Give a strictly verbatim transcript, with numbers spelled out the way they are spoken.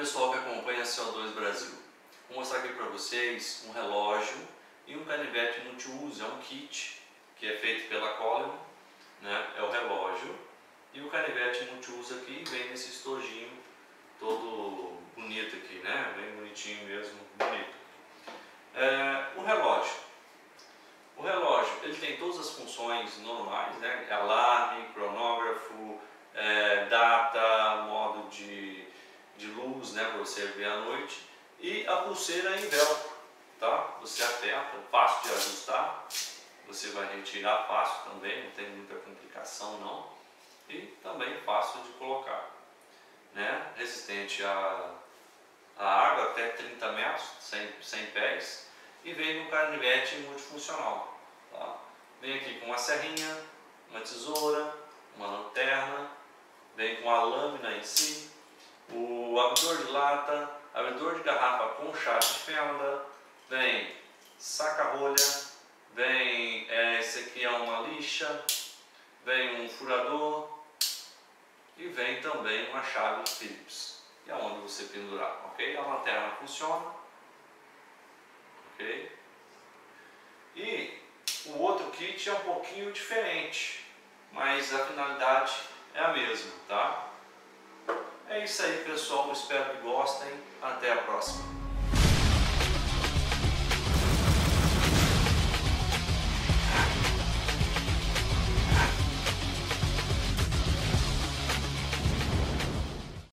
pessoal que acompanha a C O dois Brasil. Vou mostrar aqui para vocês um relógio e um canivete multiuso. É um kit que é feito pela Coleman, né? É o relógio e o canivete multiuso aqui vem nesse estojinho todo bonito aqui, né? Bem bonitinho mesmo, bonito. É, o relógio. O relógio ele tem todas as funções normais, né? Alarme, cronógrafo, é, data, modo de, de luz, né? Para você ver à noite, e a pulseira em velcro, tá? Você aperta, fácil de ajustar, você vai retirar fácil também, não tem muita complicação não, e também fácil de colocar, né? Resistente a, a água até trinta metros, cem pés, e vem no canivete multifuncional, tá? Vem aqui com uma serrinha, uma tesoura, uma lanterna, vem com a lâmina em si, o abridor de lata, abridor de garrafa com chave de fenda, vem saca-rolha, vem, é, esse aqui é uma lixa, vem um furador e vem também uma chave Phillips, que é onde você pendurar, ok? A lanterna funciona, ok? E o outro kit é um pouquinho diferente, mas a finalidade é a mesma, tá? É isso aí, pessoal. Espero que gostem. Até a próxima.